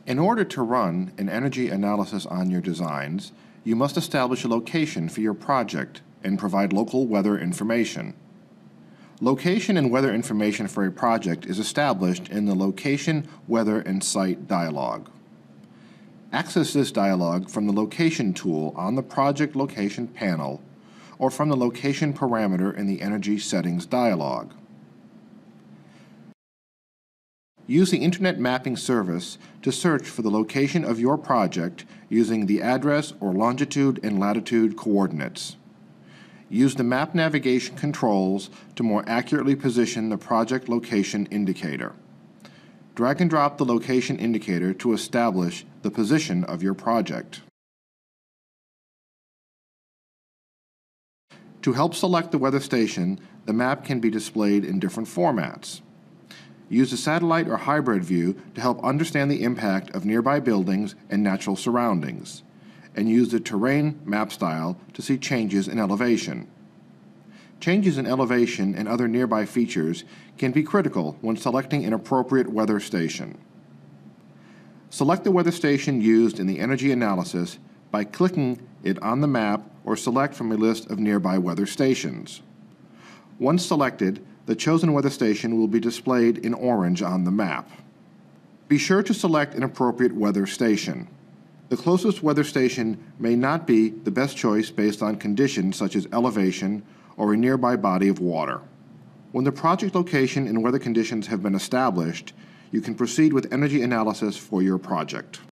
In order to run an energy analysis on your designs, you must establish a location for your project and provide local weather information. Location and weather information for a project is established in the Location, Weather, and Site dialog. Access this dialog from the Location tool on the Project Location panel or from the Location parameter in the Energy Settings dialog. Use the Internet Mapping Service to search for the location of your project using the address or longitude and latitude coordinates. Use the map navigation controls to more accurately position the project location indicator. Drag and drop the location indicator to establish the position of your project. To help select the weather station, the map can be displayed in different formats. Use the satellite or hybrid view to help understand the impact of nearby buildings and natural surroundings, and use the terrain map style to see changes in elevation. Changes in elevation and other nearby features can be critical when selecting an appropriate weather station. Select the weather station used in the energy analysis by clicking it on the map or select from a list of nearby weather stations. Once selected, the chosen weather station will be displayed in orange on the map. Be sure to select an appropriate weather station. The closest weather station may not be the best choice based on conditions such as elevation or a nearby body of water. When the project location and weather conditions have been established, you can proceed with energy analysis for your project.